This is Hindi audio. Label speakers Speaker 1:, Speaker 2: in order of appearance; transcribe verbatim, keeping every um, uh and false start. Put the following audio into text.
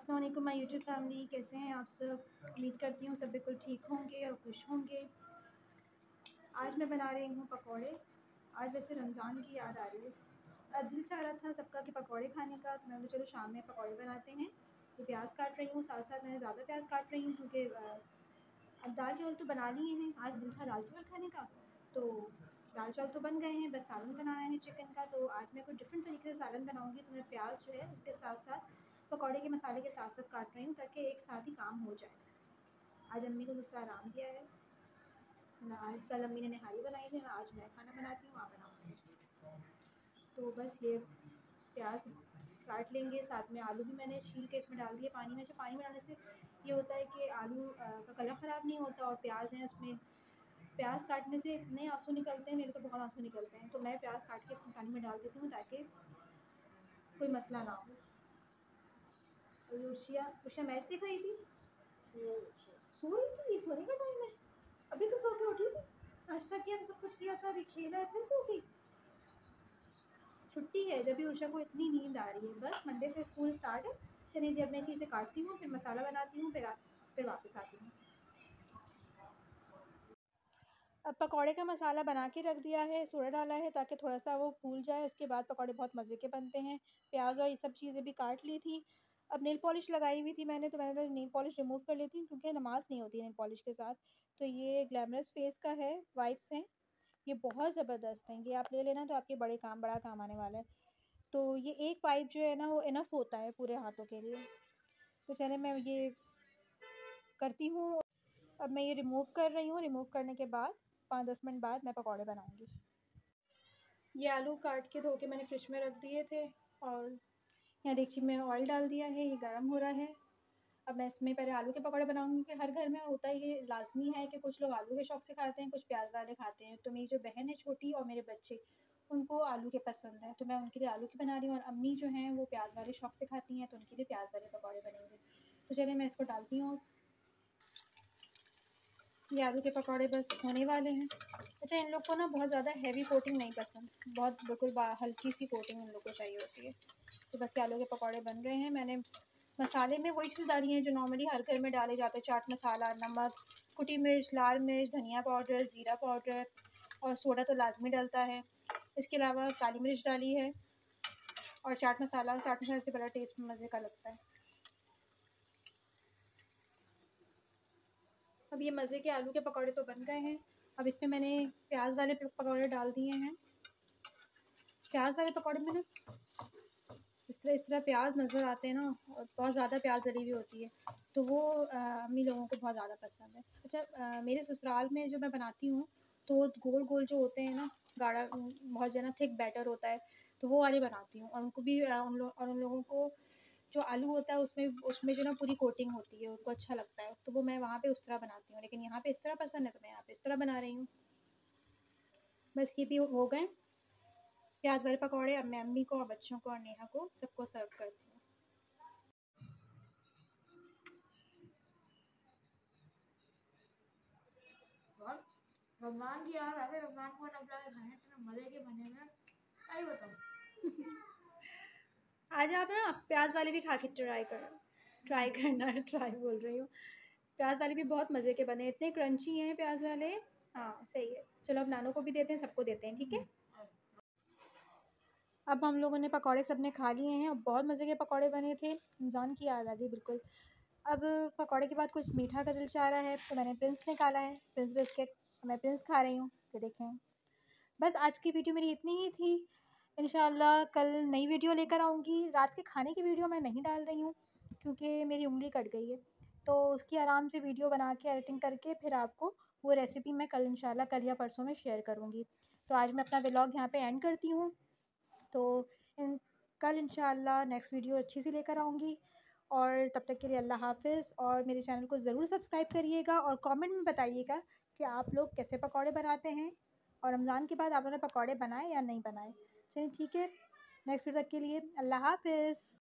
Speaker 1: अस्सलाम वालेकुम माय यूट्यूब फैमिली, कैसे हैं आप सब। उम्मीद करती हूँ सब बिल्कुल ठीक होंगे और खुश होंगे। आज मैं बना रही हूँ पकौड़े। आज वैसे रमज़ान की याद आ रही है। अब दिल चाह रहा था सबका कि पकौड़े खाने का, तो मैं बोली चलो शाम में पकौड़े बनाते हैं। तो प्याज काट रही हूँ, साथ साथ मैंने ज़्यादा प्याज काट रही हूँ क्योंकि अब दाल चावल तो बना लिए हैं। आज दिल था दाल चावल खाने का, तो दाल चावल तो बन गए हैं, बस सालन बनाना है चिकन का। तो आज मैं कुछ डिफरेंट तरीके से सालन बनाऊँगी। तो मैं प्याज जो है उसके साथ साथ पकौड़े के मसाले के साथ साथ काट रही हूँ ताकि एक साथ ही काम हो जाए। आज अम्मी को थोड़ा आराम दिया है ना, आज कल अम्मी ने नहारी बनाई थी ना, आज मैं खाना बनाती हूँ, आप बनाऊँगी। तो बस ये प्याज काट लेंगे, साथ में आलू भी मैंने छील के इसमें डाल दिए पानी में। जो पानी में डालने से ये होता है कि आलू का कलर ख़राब नहीं होता, और प्याज है उसमें, प्याज काटने से इतने आंसू निकलते हैं, मेरे तो बहुत आंसू निकलते हैं। तो मैं प्याज काट के पानी में डाल देती हूँ ताकि कोई मसला ना हो। और उशिया उशिया मैच देख रही थी, सो रही थी, सोने का टाइम है, अभी तो सो के उठी थी। नाश्ता किया, सब कुछ किया था, अभी खेला है, फिर सो गई। छुट्टी है जब भी उषा को इतनी नींद आ रही है। बस मंडे से स्कूल स्टार्ट है। चलिए जब मैं चीज़ें काटती हूँ, फिर मसाला बनाती हूँ, फिर आ, फिर वापस आती हूँ। अब पकौड़े का मसाला बना के रख दिया है, सोडा डाला है ताकि थोड़ा सा वो फूल जाए। उसके बाद पकौड़े बहुत मज़े के बनते हैं। प्याज और ये सब चीज़ें भी काट ली थी। अब नेल पॉलिश लगाई हुई थी मैंने, तो मैंने नेल पॉलिश रिमूव कर लेती हूँ क्योंकि नमाज नहीं होती नेल पॉलिश के साथ। तो ये ग्लैमरस फेस का है, वाइप्स हैं, ये बहुत ज़बरदस्त हैं। ये आप ले लेना तो आपके बड़े काम बड़ा काम आने वाला है। तो ये एक वाइप जो है ना, वो इनफ होता है पूरे हाथों के लिए। तो चले मैं ये करती हूँ। अब मैं ये रिमूव कर रही हूँ। रिमूव करने के बाद पाँच दस मिनट बाद मैं पकौड़े बनाऊँगी। ये आलू काट के धो के मैंने फ्रिज में रख दिए थे, और यहाँ देखिए मैं ऑयल डाल दिया है, ये गर्म हो रहा है। अब मैं इसमें पहले आलू के पकौड़े बनाऊँगी कि हर घर में होता है, ये लाज़मी है कि कुछ लोग आलू के शौक़ से खाते हैं, कुछ प्याज वाले खाते हैं। तो मेरी जो बहन है छोटी और मेरे बच्चे, उनको आलू के पसंद है, तो मैं उनके लिए आलू की बना रही हूँ। और अम्मी जो हैं वो प्याज वाले शौक़ से खाती हैं, तो उनके लिए प्याज वाले पकौड़े बनेंगे। तो चलिए मैं इसको डालती हूँ। ये आलू के पकौड़े बस होने वाले हैं। अच्छा, इन लोग को ना बहुत ज़्यादा हैवी कोटिंग नहीं पसंद, बहुत बिल्कुल हल्की सी कोटिंग इन लोग को चाहिए होती है। तो बस ये आलू के पकौड़े बन रहे हैं। मैंने मसाले में वही चीज़ डाली हैं जो नॉर्मली हर घर में डाले जाते हैं। चाट मसाला, नमक, कुटी मिर्च, लाल मिर्च, धनिया पाउडर, ज़ीरा पाउडर, और सोडा तो लाजमी डलता है। इसके अलावा काली मिर्च डाली है और चाट मसाला। चाट मसाले से बड़ा टेस्ट मज़े का लगता है। अब ये मज़े के आलू के पकौड़े तो बन गए हैं। अब इसमें मैंने प्याज वाले पकौड़े डाल दिए हैं। प्याज वाले पकौड़े में ना इस तरह इस तरह प्याज नज़र आते हैं ना, और बहुत ज़्यादा प्याज डली हुई होती है, तो वो अम्मी लोगों को बहुत ज़्यादा पसंद है। अच्छा, आ, मेरे ससुराल में जो मैं बनाती हूँ तो गोल गोल जो होते हैं ना, गाढ़ा बहुत जना थिक बैटर होता है, तो वो वाली बनाती हूँ। और उनको भी उन लोग और उन लोगों को जो आलू होता है उसमें उसमें जो ना पूरी कोटिंग होती है, उनको अच्छा लगता है, तो वो मैं वहाँ पे उस तरह बनाती हूँ। लेकिन यहाँ पे इस तरह पसंद है तो मैं यहाँ पे इस तरह बना रही हूँ। बस ये भी हो गए प्याज वाले पकौड़े। अब मैं अम्मी को और बच्चों को और नेहा को सबको सर्व करती हूँ। और रमज़ान की याद आ गई। रमज़ान को अब जाके खाए इतने मज़े के बने हुए, क्या ही बताऊँ। आज आप ना प्याज वाले भी खा के ट्राई करो, ट्राई करना, ट्राई बोल रही हूँ। प्याज वाले भी बहुत मज़े के बने, इतने क्रंची हैं प्याज वाले। हाँ सही है, चलो अब नानों को भी देते हैं, सबको देते हैं, ठीक है। अब हम लोगों ने पकौड़े सब ने खा लिए हैं और बहुत मज़े के पकौड़े बने थे। रमज़ान की याद आ गई बिल्कुल। अब पकौड़े के बाद कुछ मीठा का दिल चाह रहा है, तो मैंने प्रिंस निकाला है, प्रिंस बिस्किट। मैं प्रिंस खा रही हूँ, तो देखें। बस आज की वीडियो मेरी इतनी ही थी। इंशाल्लाह कल नई वीडियो लेकर आऊँगी। रात के खाने की वीडियो मैं नहीं डाल रही हूँ क्योंकि मेरी उंगली कट गई है, तो उसकी आराम से वीडियो बना के एडिटिंग करके फिर आपको वो रेसिपी मैं कल इंशाल्लाह कल या परसों में शेयर करूँगी। तो आज मैं अपना व्लॉग यहाँ पे एंड करती हूँ। तो इन कल इंशाल्लाह नेक्स्ट वीडियो अच्छी सी लेकर आऊँगी। और तब तक के लिए अल्लाह हाफ़िज़। और मेरे चैनल को ज़रूर सब्सक्राइब करिएगा और कमेंट में बताइएगा कि आप लोग कैसे पकौड़े बनाते हैं, और रमज़ान के बाद आप लोगों ने पकौड़े बनाए या नहीं बनाए। चलिए ठीक है, नेक्स्ट वीडियो तक के लिए अल्लाह हाफ़िज़।